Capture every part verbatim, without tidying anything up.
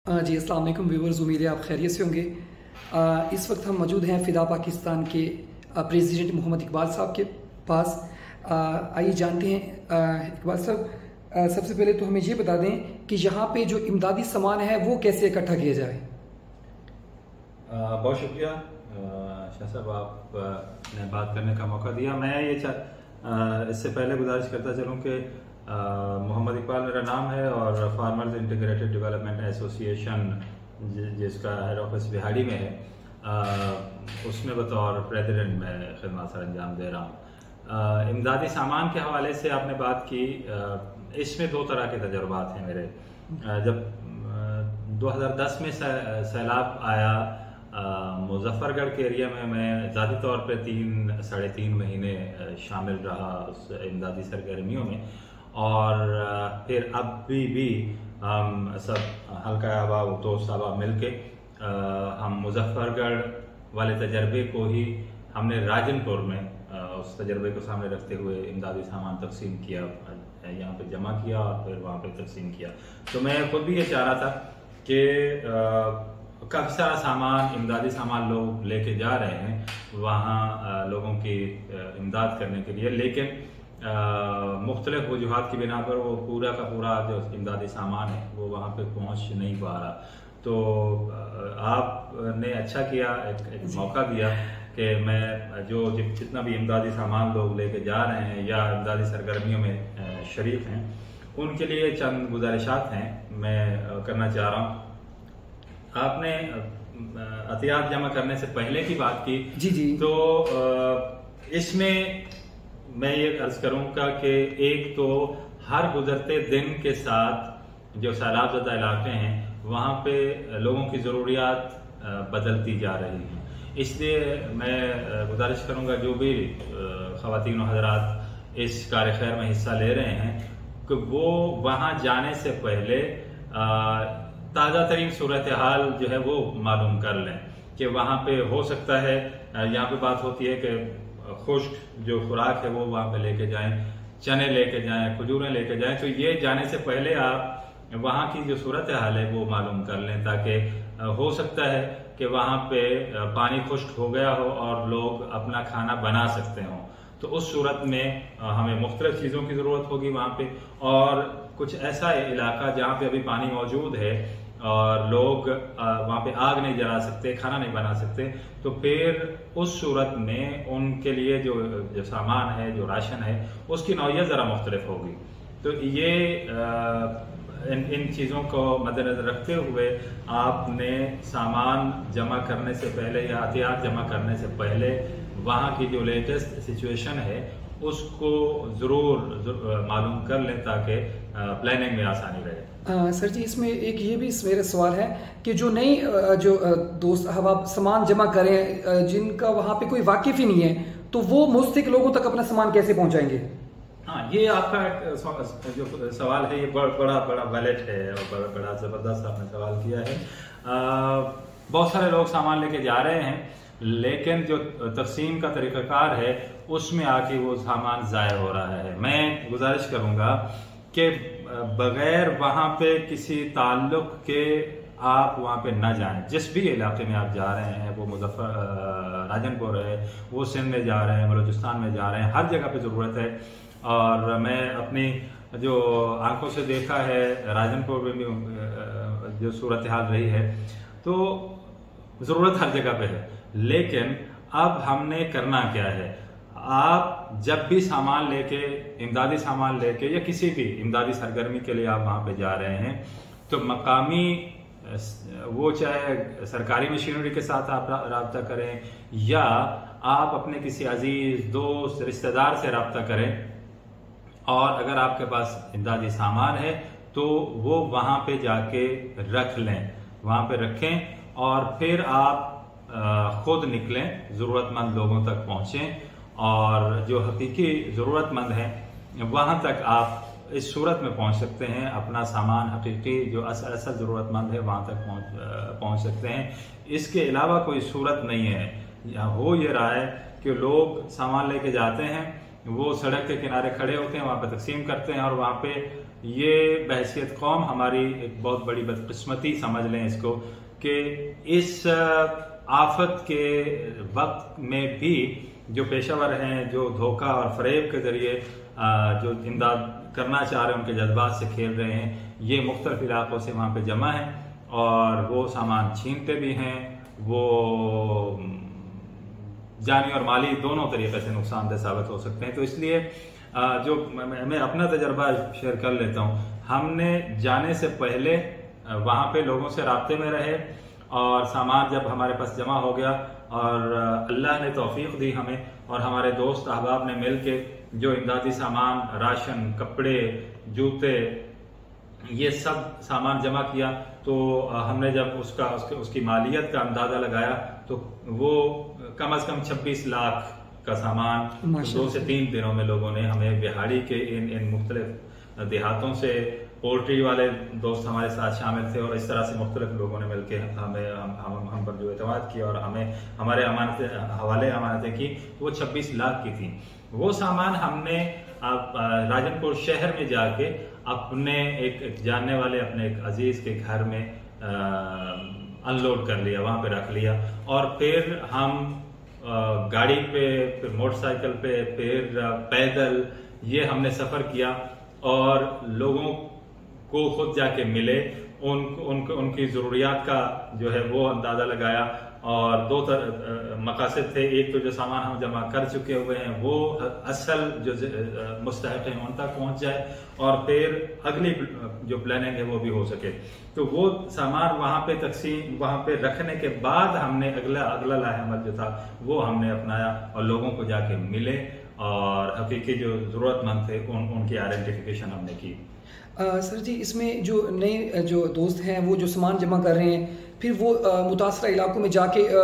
अ, जी अस्सलाम वालेकुम व्यूवर्स, उम्मीद है आप खैरियत से होंगे। अ, इस वक्त हम मौजूद हैं फ़िदा पाकिस्तान के अ, प्रेसिडेंट मोहम्मद इकबाल साहब के पास। अ, आइए जानते हैं अ, इकबाल साहब, अ, सबसे पहले तो हमें ये बता दें कि यहाँ पे जो इमदादी सामान है वो कैसे इकट्ठा किया जाए। बहुत शुक्रिया शाह साहब, आपने बात करने का मौका दिया। मैं ये इससे पहले गुजारिश करता चलूँ कि मोहम्मद इकबाल मेरा नाम है और फार्मर्स इंटीग्रेटेड डेवलपमेंट एसोसिएशन जिसका हेड ऑफिस बिहाड़ी में है, आ, उसमें बतौर प्रेसिडेंट मैं खिदमत सर अंजाम दे रहा हूँ। इमदादी सामान के हवाले से आपने बात की, आ, इसमें दो तरह के तजुर्बात हैं मेरे। आ, जब दो हज़ार दस में सैलाब आया मुजफ्फरगढ़ के एरिया में, मैं ज़ाती तौर पे तीन साढ़े तीन महीने शामिल रहा उस इमदादी सरगर्मियों में, और फिर अभी भी हम सब हल्का अहबाब दोस्त अहबाब मिल के हम मुजफ्फरगढ़ वाले तजर्बे को ही हमने राजनपुर में उस तजर्बे को सामने रखते हुए इमदादी सामान तकसीम किया, यहाँ पे जमा किया और फिर वहाँ पे तकसीम किया। तो मैं खुद भी ये चाह रहा था कि काफ़ी सारा सामान, इमदादी सामान लोग लेके जा रहे हैं वहाँ लोगों की इमदाद करने के लिए, लेकिन मुख्तलिफ वजूहात की बिना पर वो पूरा का पूरा जो इमदादी सामान है वो वहाँ पे पहुँच नहीं पा रहा। तो आपने अच्छा किया, एक, एक मौका दिया कि मैं जो जितना भी इमदादी सामान लोग लेके जा रहे हैं या इमदादी सरगर्मियों में शरीक हैं, उनके लिए चंद गुजारिशात हैं मैं करना चाह रहा हूँ। आपने अतियात जमा करने से पहले की बात की जी जी, तो इसमें मैं ये अर्ज करूंगा कि एक तो हर गुजरते दिन के साथ जो सैलाब ज़दा इलाके हैं वहाँ पे लोगों की ज़रूरियात बदलती जा रही हैं, इसलिए मैं गुजारिश करूंगा जो भी ख़वातीन और हज़रात इस कार्य खैर में हिस्सा ले रहे हैं कि वो वहाँ जाने से पहले ताज़ा तरीन सूरत हाल जो है वो मालूम कर लें कि वहाँ पे हो सकता है, यहाँ पे बात होती है कि खुश्क जो खुराक है वो वहाँ पे लेके जाएं, चने लेके जाएं, खजूरें लेके जाएं। तो ये जाने से पहले आप वहाँ की जो सूरत हाल है वो मालूम कर लें, ताकि हो सकता है कि वहाँ पे पानी खुश्क हो गया हो और लोग अपना खाना बना सकते हों। तो उस सूरत में हमें मुख्तलिफ चीज़ों की ज़रूरत होगी वहाँ पे, और कुछ ऐसा इलाका जहाँ पे अभी पानी मौजूद है और लोग वहाँ पे आग नहीं जला सकते, खाना नहीं बना सकते, तो फिर उस सूरत में उनके लिए जो जो सामान है, जो राशन है, उसकी नौइयत ज़रा मुख्तलिफ होगी। तो ये इन इन चीज़ों को मद्देनज़र रखते हुए आपने सामान जमा करने से पहले या एहतियात जमा करने से पहले वहाँ की जो लेटेस्ट सिचुएशन है उसको ज़रूर मालूम कर लें, ताकि प्लानिंग में आसानी रहे। आ, सर जी, इसमें एक ये भी मेरा सवाल है कि जो नई जो दोस्त अहबाब सामान जमा करें जिनका वहाँ पे कोई वाकिफ ही नहीं है, तो वो मुस्तहिक लोगों तक अपना सामान कैसे पहुँचाएंगे? हाँ, ये आपका जो सवाल है ये बड़ा बड़ा वैलिड है और बड़ा बड़ा ज़बरदस्त आपने सवाल किया है। आ, बहुत सारे लोग सामान लेके जा रहे हैं, लेकिन जो तकसीम का तरीक़ाकार है उसमें आके वो सामान ज़ाया हो रहा है। मैं गुजारिश करूँगा कि बगैर वहाँ पे किसी ताल्लुक के आप वहाँ पे न जाएं। जिस भी इलाके में आप जा रहे हैं, वो मुजफ्फर राजनपुर है, वो सिंध में जा रहे हैं, बलूचिस्तान में जा रहे हैं, हर जगह पे ज़रूरत है। और मैं अपनी जो आंखों से देखा है, राजनपुर में भी जो सूरत हाल रही है, तो ज़रूरत हर जगह पे है। लेकिन अब हमने करना क्या है, आप जब भी सामान लेके, इमदादी सामान लेके या किसी भी इमदादी सरगर्मी के लिए आप वहाँ पे जा रहे हैं, तो मकामी वो चाहे सरकारी मशीनरी के साथ आप रब्ता करें या आप अपने किसी अजीज दोस्त रिश्तेदार से रब्ता करें, और अगर आपके पास इमदादी सामान है तो वो वहाँ पे जाके रख लें, वहाँ पे रखें और फिर आप खुद निकलें, ज़रूरतमंद लोगों तक पहुँचें, और जो हकीकी ज़रूरतमंद हैं वहाँ तक आप इस सूरत में पहुँच सकते हैं। अपना सामान हकीकी जो असल असल ज़रूरतमंद है वहाँ तक पहुँच पहुँच सकते हैं। इसके अलावा कोई सूरत नहीं है। हो ये रहा है कि लोग सामान लेके जाते हैं, वो सड़क के किनारे खड़े होते हैं, वहाँ पे तकसीम करते हैं और वहाँ पे ये बहैसियत कौम हमारी एक बहुत बड़ी बदकिस्मती समझ लें इसको, कि इस आफत के वक्त में भी जो पेशावर हैं, जो धोखा और फरेब के जरिए जो इमदाद करना चाह रहे हैं, उनके जज्बात से खेल रहे हैं, ये मुख्तलिफ इलाकों से वहाँ पे जमा हैं और वो सामान छीनते भी हैं, वो जानी और माली दोनों तरीके से नुकसानदेह साबित हो सकते हैं। तो इसलिए जो मैं अपना तजर्बा शेयर कर लेता हूँ, हमने जाने से पहले वहाँ पे लोगों से राब्ते में रहे और सामान जब हमारे पास जमा हो गया और अल्लाह ने तौफीक दी हमें और हमारे दोस्त अहबाब ने मिल के जो इमदादी सामान, राशन, कपड़े, जूते, ये सब सामान जमा किया, तो हमने जब उसका उसके, उसकी मालियत का अंदाजा लगाया तो वो कम अज कम छब्बीस लाख का सामान दो से तीन दिनों में लोगों ने हमें बिहाड़ी के इन इन मुख्तलिफ देहातों से, पोल्ट्री वाले दोस्त हमारे साथ शामिल थे और इस तरह से मुख्तलिफ लोगों ने मिलकर हमें हम हम हम पर जो एतमाद किया और हमें हमारे अमानतें हवाले अमानतें की, वो छब्बीस लाख की थी। वो सामान हमने आप राजनपुर शहर में जाके अपने एक, एक जानने वाले अपने एक अजीज के घर में अनलोड कर लिया, वहां पे रख लिया और फिर हम आ, गाड़ी पे, फिर मोटरसाइकिल पे, फिर पैदल ये हमने सफर किया और लोगों को खुद जाके मिले, उन, उन, उनकी ज़रूरियात का जो है वो अंदाज़ा लगाया और दो तर मकासद थे। एक तो जो सामान हम जमा कर चुके हुए हैं वो असल जो मुस्तहक हैं उन तक पहुंच जाए और फिर अगली जो प्लानिंग है वो भी हो सके। तो वो सामान वहां पे तकसीम, वहां पे रखने के बाद हमने अगला अगला लाहेअमल जो था वो हमने अपनाया और लोगों को जाके मिले और हकीकी जो ज़रूरतमंद थे उन उनकी आइडेंटिफिकेशन हमने की। आ, सर जी, इसमें जो नए जो दोस्त हैं वो जो सामान जमा कर रहे हैं, फिर वो मुतासरा इलाकों में जाके आ,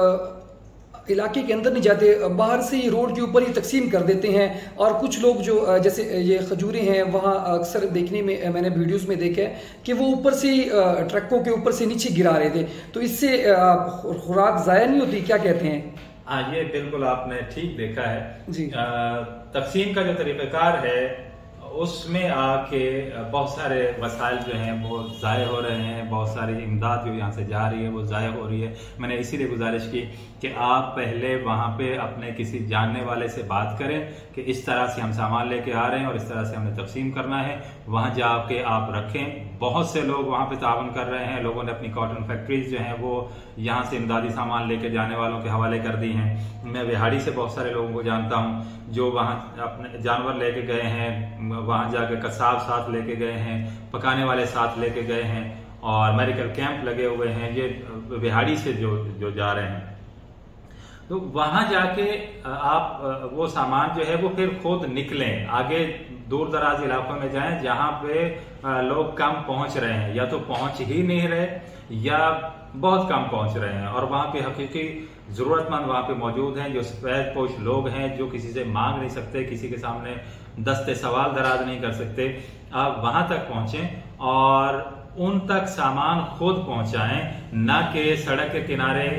इलाके के अंदर नहीं जाते, बाहर से ही रोड के ऊपर ही तकसीम कर देते हैं। और कुछ लोग जो जैसे ये खजूरें हैं, वहाँ अक्सर देखने में मैंने वीडियोस में देखा है कि वो ऊपर से ही ट्रकों के ऊपर से नीचे गिरा रहे थे, तो इससे खुराक ज़ाया नहीं होती, क्या कहते हैं? हाँ, ये बिल्कुल आपने ठीक देखा है जी। आ, तकसीम का जो तरीक़ाकार है उसमें आके बहुत सारे वसाइल जो हैं वो ज़ाय हो रहे हैं, बहुत सारी इमदाद जो यहाँ से जा रही है वो ज़ाय हो रही है। मैंने इसीलिए गुजारिश की कि आप पहले वहाँ पे अपने किसी जानने वाले से बात करें कि इस तरह से हम सामान लेके आ रहे हैं और इस तरह से हमने तकसीम करना है, वहाँ जाके आप रखें। बहुत से लोग वहाँ पे तावन कर रहे हैं, लोगों ने अपनी कॉटन फैक्ट्रीज जो हैं वो यहाँ से इमदादी सामान लेके जाने वालों के हवाले कर दी हैं। मैं बिहाड़ी से बहुत सारे लोगों को जानता हूँ जो वहाँ अपने जानवर लेके गए हैं, वहाँ जाके कसाब साथ लेके गए हैं, पकाने वाले साथ लेके गए हैं और मेडिकल कैंप लगे हुए हैं, ये बिहाड़ी से जो जो जा रहे हैं। तो वहां जाके आप वो सामान जो है वो फिर खुद निकलें, आगे दूर दराज इलाकों में जाएं जहां पे लोग कम पहुंच रहे हैं, या तो पहुंच ही नहीं रहे या बहुत कम पहुंच रहे हैं, और वहां पे हकीकी जरूरतमंद वहां पे मौजूद हैं, जो सफेद पोश लोग हैं, जो किसी से मांग नहीं सकते, किसी के सामने दस्ते सवाल दराज नहीं कर सकते। आप वहां तक पहुंचें और उन तक सामान खुद पहुंचाएं, ना कि सड़क के किनारे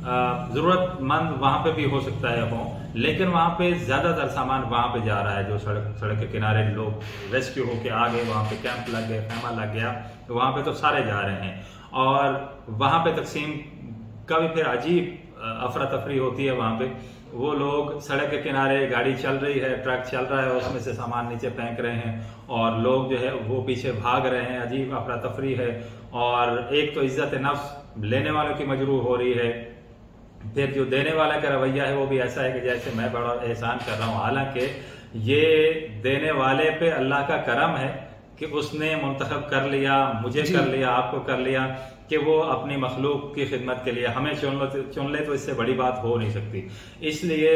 जरूरतमंद वहां पे भी हो सकता है हो, लेकिन वहां पे ज्यादातर सामान वहां पे जा रहा है जो सड़क सड़क के किनारे लोग रेस्क्यू होके आ गए, वहां पे कैंप लग गए, खेमा लग गया, तो वहां पे तो सारे जा रहे हैं। और वहां पे तकसीम का भी फिर अजीब अफरा तफरी होती है। वहां पे वो लोग सड़क के किनारे, गाड़ी चल रही है, ट्रक चल रहा है, उसमें से सामान नीचे फेंक रहे हैं और लोग जो है वो पीछे भाग रहे हैं, अजीब अफरा तफरी है। और एक तो इज्जत नफ्स लेने वालों की मजरूह हो रही है, फिर जो देने वाला का रवैया है वो भी ऐसा है कि जैसे मैं बड़ा एहसान कर रहा हूँ, हालांकि ये देने वाले पे अल्लाह का करम है कि उसने मुंतखब कर लिया, मुझे कर लिया, आपको कर लिया, कि वो अपनी मखलूक की खिदमत के लिए हमें चुन लो चुन ले, तो इससे बड़ी बात हो नहीं सकती। इसलिए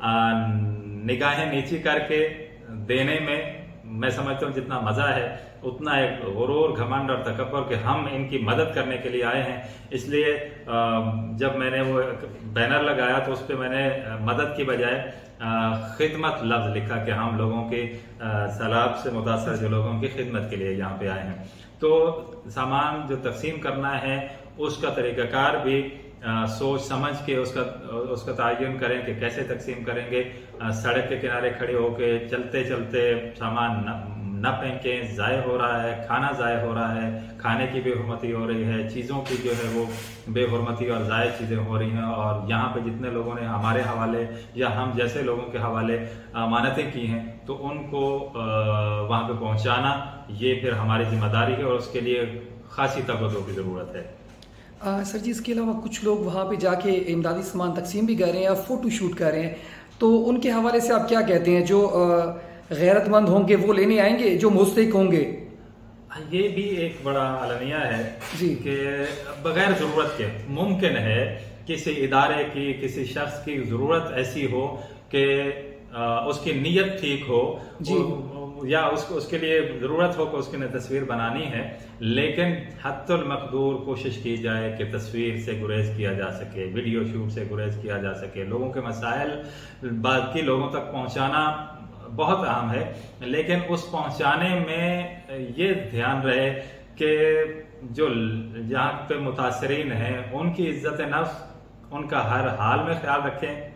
निगाहें नीची करके देने में मैं समझता हूँ जितना मजा है उतना एक गुरूर, घमंड और तकब्बुर कि हम इनकी मदद करने के लिए आए हैं। इसलिए जब मैंने वो बैनर लगाया तो उस पर मैंने मदद की बजाय खिदमत लफ्ज लिखा कि हम लोगों के सैलाब से मुतासर जो लोगों की खिदमत के लिए यहाँ पे आए हैं। तो सामान जो तकसीम करना है उसका तरीकाकार भी आ, सोच समझ के उसका उसका तयन करें कि कैसे तकसीम करेंगे। आ, सड़क के किनारे खड़े होके चलते चलते सामान न, न फेंकें, ज़ाय हो रहा है, खाना ज़ाय हो रहा है, खाने की बेहुरमती हो रही है, चीज़ों की जो है वो बेहुरमती और ज़ाय चीज़ें हो रही हैं। और यहाँ पे जितने लोगों ने हमारे हवाले या हम जैसे लोगों के हवाले अमानतें की हैं तो उनको वहाँ पे पहुँचाना ये फिर हमारी जिम्मेदारी है और उसके लिए खासी तवज्जो की ज़रूरत है। आ, सर जी, इसके अलावा कुछ लोग वहाँ पे जाके इमदादी सामान तकसीम भी कर रहे हैं या फ़ोटो शूट कर रहे हैं, तो उनके हवाले से आप क्या कहते हैं? जो गैरतमंद होंगे वो लेने आएंगे, जो मुस्तहिक होंगे? ये भी एक बड़ा अलमिया है जी कि बगैर ज़रूरत के मुमकिन है किसी इदारे की, किसी शख्स की ज़रूरत ऐसी हो कि उसकी नीयत ठीक हो जी या उसको उसके लिए ज़रूरत हो कि उसकी ने तस्वीर बनानी है, लेकिन हद्दुल मक़दूर कोशिश की जाए कि तस्वीर से गुरेज किया जा सके, वीडियो शूट से गुरेज किया जा सके। लोगों के मसाइल बाकी लोगों तक पहुंचाना बहुत अहम है, लेकिन उस पहुंचाने में ये ध्यान रहे कि जो जहाँ पे मुतासरीन हैं उनकी इज्जत नफ्स, उनका हर हाल में ख्याल रखें।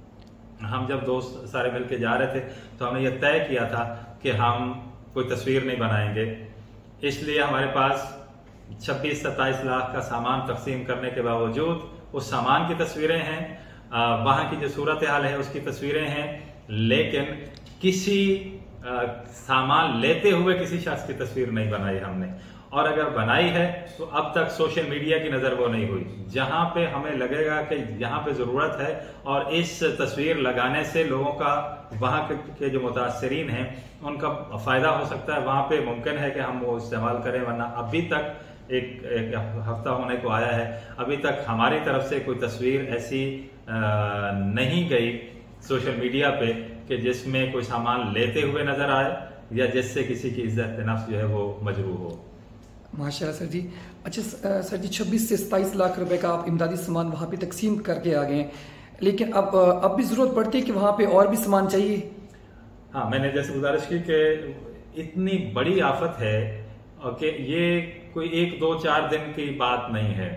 हम जब दोस्त सारे मिलके जा रहे थे तो हमने ये तय किया था कि हम कोई तस्वीर नहीं बनाएंगे, इसलिए हमारे पास छब्बीस सत्ताईस लाख का सामान तकसीम करने के बावजूद उस सामान की तस्वीरें हैं, वहाँ की जो सूरत हाल है उसकी तस्वीरें हैं, लेकिन किसी आ, सामान लेते हुए किसी शख्स की तस्वीर नहीं बनाई हमने। और अगर बनाई है तो अब तक सोशल मीडिया की नज़र वो नहीं हुई। जहां पे हमें लगेगा कि यहाँ पे ज़रूरत है और इस तस्वीर लगाने से लोगों का, वहाँ के, के जो मुतासरीन हैं उनका फ़ायदा हो सकता है, वहाँ पे मुमकिन है कि हम वो इस्तेमाल करें। वरना अभी तक एक, एक हफ्ता होने को आया है, अभी तक हमारी तरफ से कोई तस्वीर ऐसी आ, नहीं गई सोशल मीडिया पे कि जिसमें कोई सामान लेते हुए नजर आए या जिससे किसी की इज्जत नफ्स जो है वो मजरूह हो। माशाल्लाह सर जी। अच्छा सर जी, छब्बीस से सत्ताईस लाख रुपए का आप इमदादी सामान वहाँ पे तकसीम करके आ गए हैं, लेकिन अब अब भी ज़रूरत पड़ती है कि वहाँ पे और भी सामान चाहिए? हाँ, मैंने जैसे गुजारिश की कि इतनी बड़ी आफत है और कि ये कोई एक दो चार दिन की बात नहीं है।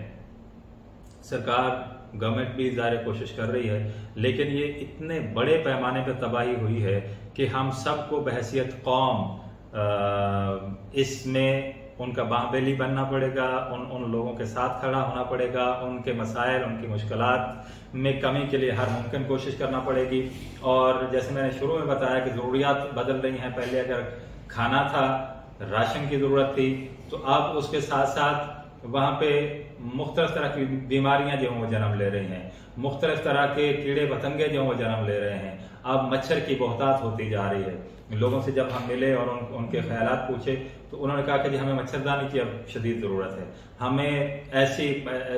सरकार, गवर्नमेंट भी ज़ाहिर कोशिश कर रही है, लेकिन ये इतने बड़े पैमाने पर तबाही हुई है कि हम सबको बहैसियत कौम इसमें उनका बाहबेली बनना पड़ेगा, उन उन लोगों के साथ खड़ा होना पड़ेगा, उनके मसाइल, उनकी मुश्किलात में कमी के लिए हर मुमकिन कोशिश करना पड़ेगी। और जैसे मैंने शुरू में बताया कि ज़रूरियात बदल रही हैं। पहले अगर खाना था, राशन की ज़रूरत थी, तो अब उसके साथ साथ वहाँ पे मुख्तलिफ तरह की बीमारियां जो वो जन्म ले रही हैं, मुख्तलिफ तरह के कीड़े पतंगे जो वो जन्म ले रहे हैं। अब मच्छर की बहुतात होती जा रही है। लोगों से जब हम मिले और उन, उनके ख्यालात पूछे तो उन्होंने कहा कि जी हमें मच्छरदानी की अब शदीद ज़रूरत है, हमें ऐसी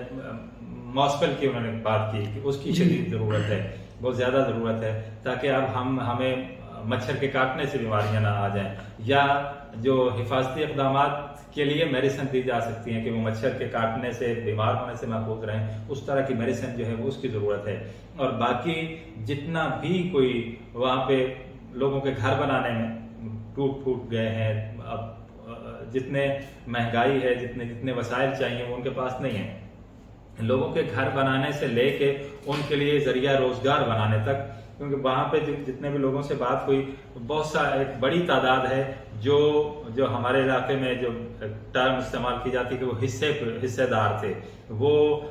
मॉस्पल की उन्होंने बात की कि उसकी शदीद ज़रूरत है, बहुत ज़्यादा ज़रूरत है, ताकि अब हम हमें मच्छर के काटने से बीमारियां ना आ जाएं, या जो हिफाजती इक़दामात के लिए मेडिसिन दी जा सकती हैं कि वो मच्छर के काटने से, बीमार होने से महफूज रहें, उस तरह की मेडिसिन जो है वो उसकी ज़रूरत है। और बाकी जितना भी कोई वहाँ पे लोगों के घर बनाने में टूट फूट गए हैं, अब जितने महंगाई है, जितने जितने वसाइल चाहिए वो उनके पास नहीं है। लोगों के घर बनाने से लेके उनके लिए जरिया रोजगार बनाने तक, क्योंकि वहाँ पे जितने भी लोगों से बात हुई, बहुत सा एक बड़ी तादाद है जो जो हमारे इलाके में जो टर्म इस्तेमाल की जाती है कि वो हिस्से हिस्सेदार थे, वो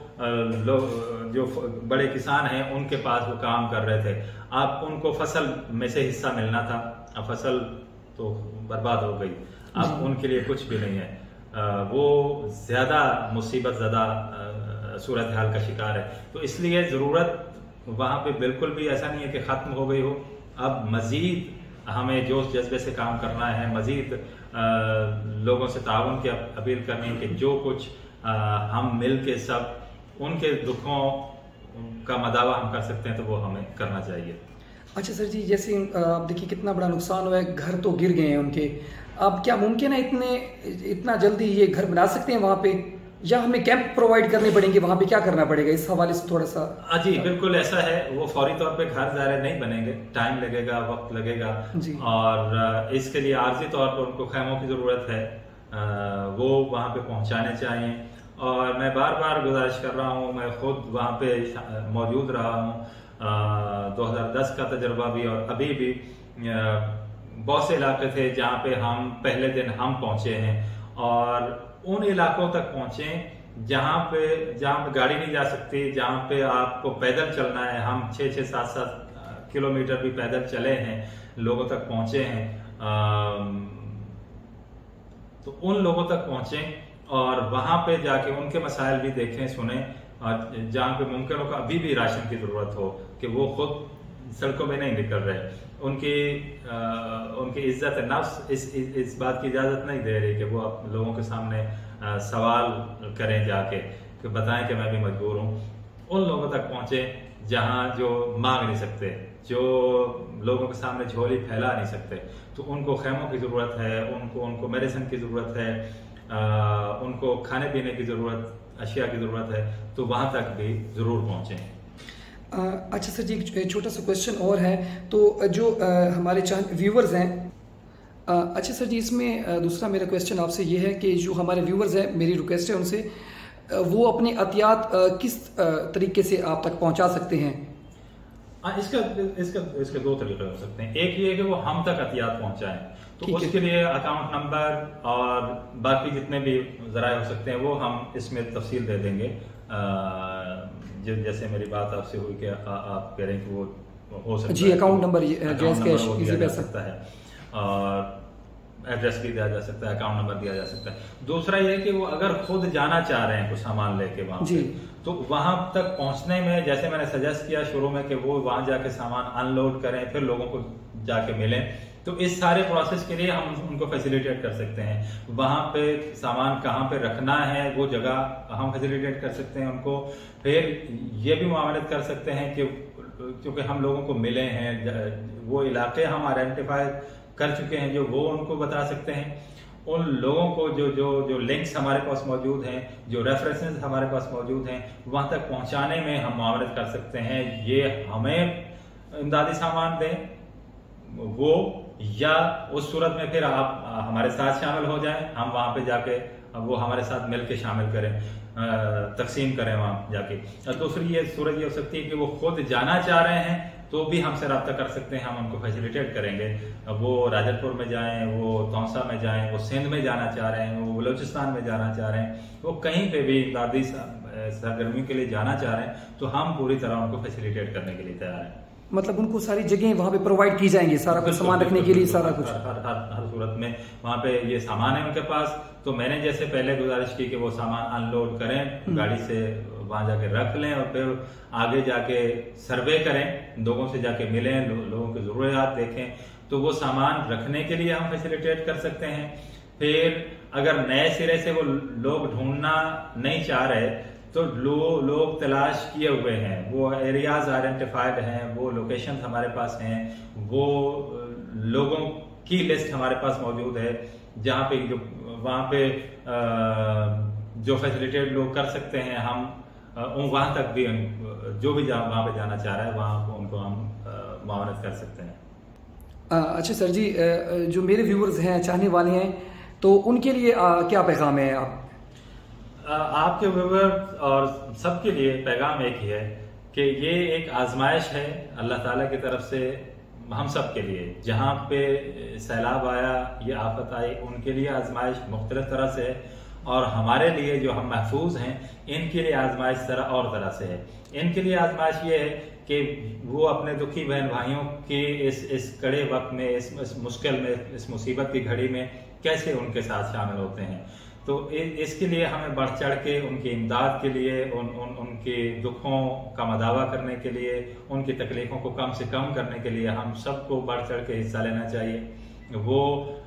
लोग जो बड़े किसान हैं उनके पास वो काम कर रहे थे। अब उनको फसल में से हिस्सा मिलना था, अब फसल तो बर्बाद हो गई, अब उनके लिए कुछ भी नहीं है। वो ज्यादा मुसीबत ज़्यादा सूरत हाल का शिकार है। तो इसलिए ज़रूरत वहाँ पे बिल्कुल भी ऐसा नहीं है कि ख़त्म हो गई हो। अब मज़ीद हमें जोश जज्बे से काम करना है, मज़ीद लोगों से ताउन की अपील करनी है कि जो कुछ आ, हम मिल के सब उनके दुखों का मदावा हम कर सकते हैं तो वो हमें करना चाहिए। अच्छा सर जी, जैसे आप देखिए कितना बड़ा नुकसान हुआ है, घर तो गिर गए हैं उनके, अब क्या मुमकिन है इतने इतना जल्दी ये घर बना सकते हैं वहाँ पे, या हमें कैंप प्रोवाइड करने पड़ेंगे? वहाँ पे क्या करना पड़ेगा इस हवाले से थोड़ा सा? जी बिल्कुल ऐसा है, वो फौरी तौर पे घर ज़ाहिर नहीं बनेंगे, टाइम लगेगा, वक्त लगेगा जी। और इसके लिए आर्जी तौर पर उनको खैमों की ज़रूरत है, वो वहाँ पे पहुँचाने चाहिए। और मैं बार बार गुजारिश कर रहा हूँ, मैं खुद वहाँ पे मौजूद रहा हूँ, दो हज़ार दस का तजर्बा भी और अभी भी बहुत से इलाके थे जहाँ पे हम पहले दिन हम पहुंचे हैं, और उन इलाकों तक पहुंचे जहाँ पे जहाँ पे गाड़ी नहीं जा सकती, जहाँ पे आपको पैदल चलना है। हम छः छः सात सात किलोमीटर भी पैदल चले हैं, लोगों तक पहुंचे हैं। तो उन लोगों तक पहुंचे और वहां पे जाके उनके मसाइल भी देखें, सुने, और जहाँ पे मुमकिन हो अभी भी राशन की जरूरत हो कि वो खुद सड़कों में नहीं निकल रहे, उनकी आ, उनकी इज्जत नफ्स इस, इस इस बात की इजाजत नहीं दे रही कि वो आप लोगों के सामने आ, सवाल करें जाके कि बताएं कि मैं भी मजबूर हूँ। उन लोगों तक पहुंचे जहाँ जो मांग नहीं सकते, जो लोगों के सामने झोली फैला नहीं सकते, तो उनको खेमों की जरूरत है, उनको उनको मेडिसिन की जरूरत है, आ, उनको खाने पीने की जरूरत, अशिया की जरूरत है, तो वहां तक भी जरूर पहुंचे। अच्छा सर जी, एक छोटा सा क्वेश्चन और है, तो जो आ, हमारे व्यूवर्स हैं, आ, अच्छा सर जी, इसमें आ, दूसरा मेरा क्वेश्चन आपसे ये है कि जो हमारे व्यूवर्स हैं, मेरी रिक्वेस्ट है उनसे, आ, वो अपने अतियात किस आ, तरीके से आप तक पहुंचा सकते हैं? आ, इसका इसका इसके दो तरीके हो सकते हैं। एक ये है कि वो हम तक अतियात पहुंचाएं, तो उसके लिए अकाउंट नंबर और बाकी जितने भी जराए हो सकते हैं वो हम इसमें तफसील दे देंगे। आ, जो जैसे मेरी बात आपसे हुई कि आ, आप कह रहे हैं कि वो हो सकता जी, है account number, Jazz cash Easypaisa सकता है, और एड्रेस भी दिया जा सकता है, अकाउंट नंबर दिया जा सकता है। दूसरा ये कि वो अगर खुद जाना चाह रहे हैं कुछ सामान लेके वहां पे, तो वहां तक पहुंचने में जैसे मैंने सजेस्ट किया शुरू में कि वो वहां जाके सामान अनलोड करें, फिर लोगों को जाके मिलें, तो इस सारे प्रोसेस के लिए हम उनको फैसिलिटेट कर सकते हैं। वहां पे सामान कहाँ पे रखना है वो जगह हम फैसिलिटेट कर सकते हैं उनको। फिर ये भी मुआवनत कर सकते हैं कि क्योंकि हम लोगों को मिले हैं, वो इलाके हम आइडेंटिफाई कर चुके हैं, जो वो उनको बता सकते हैं। उन लोगों को जो जो जो लिंक्स हमारे पास मौजूद हैं, जो रेफरेंसेस हमारे पास मौजूद हैं, वहां तक पहुंचाने में हम मुआवनत कर सकते हैं। ये हमें इमदादी सामान दें वो, या उस सूरत में फिर आप हमारे साथ शामिल हो जाएं, हम वहां पे जाके वो हमारे साथ मिलके शामिल करें, तकसीम करें वहां जाके। और दूसरी ये सूरत ये हो सकती है कि वो खुद जाना चाह रहे हैं तो भी हमसे रब्ता कर सकते हैं, हम उनको फैसिलिटेट करेंगे। वो राजलपुर में जाएं, वो तौसा में जाएं, वो सिंध में जाना चाह रहे हैं, वो बलोचिस्तान में जाना चाह रहे हैं, वो कहीं पे भी इमदादी सरगर्मियों के लिए जाना चाह रहे हैं, तो हम पूरी तरह उनको फैसिलिटेट करने के लिए तैयार हैं। मतलब उनको सारी जगह वहां पे प्रोवाइड की जाएंगी, सारा कुछ सामान रखने के लिए, सारा कुछ हर हर हर सूरत में वहां पे ये सामान है उनके पास। तो मैंने जैसे पहले गुजारिश की कि वो सामान अनलोड करें, गाड़ी से वहां जाके रख लें, और फिर आगे जाके सर्वे करें, लोगों से जाके मिलें, लो, लोगों की जरूरियात देखें, तो वो सामान रखने के लिए हम फैसिलिटेट कर सकते हैं। फिर अगर नए सिरे से वो लोग ढूंढना नहीं चाह रहे, तो लो, लोग तलाश किए हुए हैं, वो एरियाज आइडेंटिफाइड हैं, वो लोकेशन हमारे पास हैं, वो लोगों की लिस्ट हमारे पास मौजूद है, जहाँ पे जो वहाँ पे जो फैसिलिटेट लोग कर सकते हैं, हम वहां तक भी जो भी वहां पे जाना चाह रहा है वहां उनको हम मुआवनत कर सकते हैं। अच्छा सर जी, जो मेरे व्यूअर्स हैं, चाहने वाले हैं, तो उनके लिए क्या पैगाम है? आप आपके व्यूअर्स और सबके लिए पैगाम एक ही है कि ये एक आजमाइश है अल्लाह ताला की तरफ से हम सब के लिए। जहाँ पे सैलाब आया, ये आफत आई, उनके लिए आजमाइश मुख्तलिफ तरह से है, और हमारे लिए जो हम महफूज हैं इनके लिए आजमाइश तरह और तरह से है। इनके लिए आजमाइश ये है कि वो अपने दुखी बहन भाइयों के इस इस कड़े वक्त में, इस, इस मुश्किल में, इस मुसीबत की घड़ी में कैसे उनके साथ शामिल होते हैं। तो इसके लिए हमें बढ़ चढ़ के उनकी इमदाद के लिए, उन, उन उनके दुखों का मदावा करने के लिए, उनकी तकलीफों को कम से कम करने के लिए हम सबको बढ़ चढ़ के हिस्सा लेना चाहिए। वो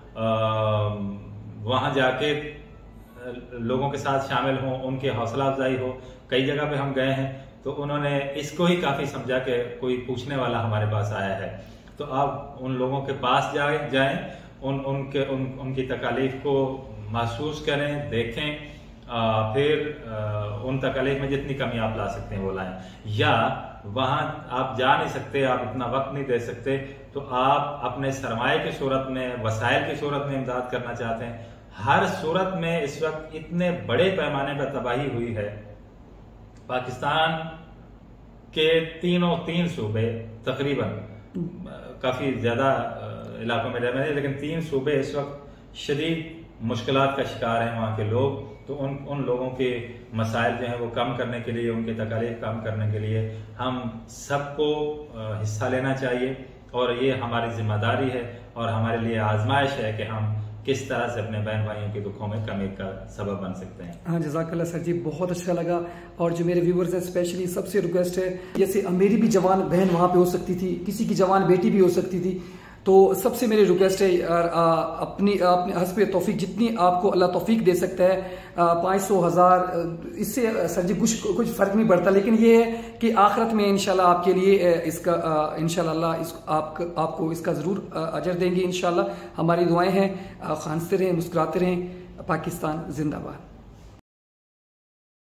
वहाँ जाके लोगों के साथ शामिल हों, उनकी हौसला अफजाई हो। कई जगह पे हम गए हैं तो उन्होंने इसको ही काफी समझा कि कोई पूछने वाला हमारे पास आया है, तो आप उन लोगों के पास जाए जाएं, उन उनके उन, उनकी तकालीफ को महसूस करें, देखें, आ, फिर आ, उन तकालीफ में जितनी कमी आप ला सकते हैं वो लाएं। या वहां आप जा नहीं सकते, आप इतना वक्त नहीं दे सकते, तो आप अपने सरमाए की सूरत में, वसाइल की सूरत में इमदाद करना चाहते हैं। हर सूरत में इस वक्त इतने बड़े पैमाने पर तबाही हुई है, पाकिस्तान के तीनों तीन सूबे तकरीबन काफी ज्यादा इलाकों में रह रहे हैं, लेकिन तीन सूबे इस वक्त शदीद मुश्किलात का शिकार हैं वहाँ के लोग। तो उन उन लोगों के मसाइल जो हैं वो कम करने के लिए, उनके तकालीफ कम करने के लिए हम सबको हिस्सा लेना चाहिए और ये हमारी जिम्मेदारी है और हमारे लिए आजमाइश है कि हम किस तरह से अपने बहन भाइयों के दुखों में कमी का सबब बन सकते हैं। हाँ, जज़ाकल्लाह सर जी, बहुत अच्छा लगा। और जो मेरे व्यूवर्स हैं स्पेशली सबसे रिक्वेस्ट है, जैसे मेरी भी जवान बहन वहाँ पे हो सकती थी, किसी की जवान बेटी भी हो सकती थी, तो सबसे मेरी रिक्वेस्ट है यार, अपनी अपने हस्बे तौफीक जितनी आपको अल्लाह तौफीक दे सकता है, पाँच सौ हज़ार, इससे सर जी कुछ कुछ फ़र्क नहीं पड़ता, लेकिन ये है कि आखिरत में इंशाल्लाह आपके लिए इसका इंशाल्लाह अल्लाह इस आप, आपको इसका ज़रूर अजर देंगे इंशाल्लाह। हमारी दुआएं हैं, खांसते रहें, मुस्कुराते रहें। पाकिस्तान जिंदाबाद।